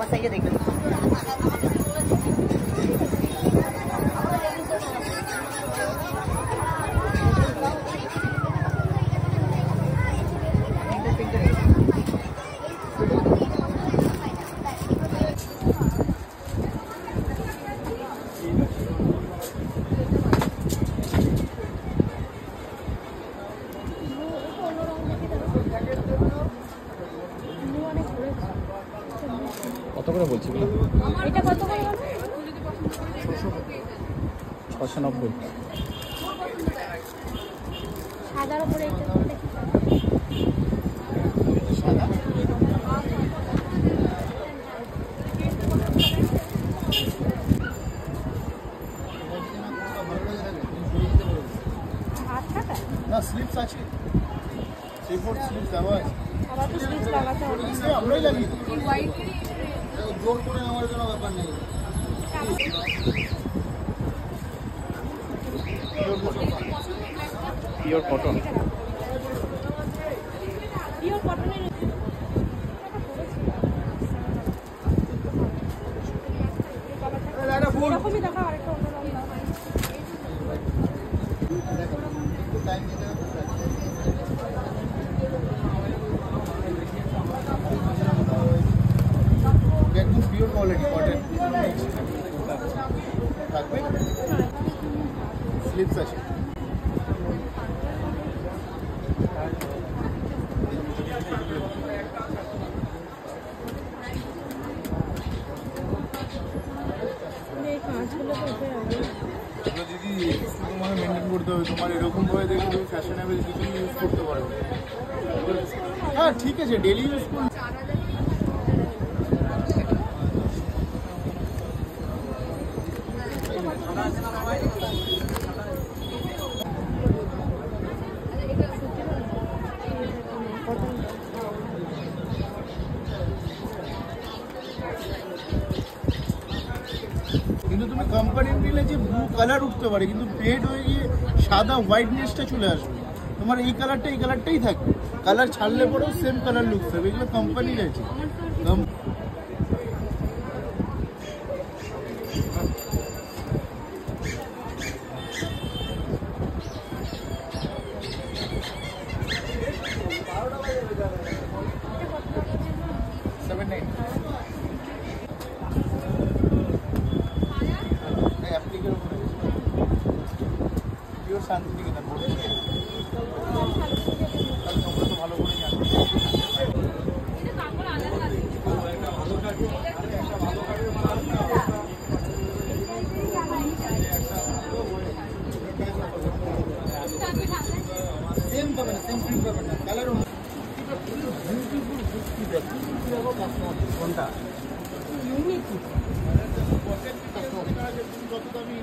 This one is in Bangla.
আমার সাইডে দেখবেন। কত করে বলছি এটা কত করে হবে? 690। সাদার উপরে এটা দেখি সাদা না স্লিপস আছে, সেফোর্ড স্লিপস দেওয়া আছে। আবার তো সুইচ লাগাতে হবে। আমরাই লাগিয়ে দিই, জোর করে নেওয়ার কোনো ব্যাপার নেই। Pure cotton. পিওর কটনের এরকমই দেখা আরেকটা অন্য রঙ দাও। একদম পিওর কোয়ালিটি কটন থাকবে, স্লিপস আছে। দিদি তোমার মেনটেন করতে হবে, তোমার এরকম ভাবে দেখে তুমি ফ্যাশনেবল কিছু ইউজ করতে পারো। হ্যাঁ ঠিক আছে, ডেলি ইউজ করুন। কিন্তু তুমি কোম্পানির নিলে যে ব্লু কালার উঠতে পারে, কিন্তু ফেড হয়ে গিয়ে সাদা হোয়াইটনেসটা চলে আসবে। তোমার এই কালারটাই থাকবে, কালার ছাড়লে পরেও সেম কালার লুক হবে। এগুলো কোম্পানির আছে। শান্তিনিকেতন তোমরা তো ভালো করে জানো। সেম পাবে না, সেম প্রিন্ট পাবে না, কালার কোনটা ইউনিক যত দামি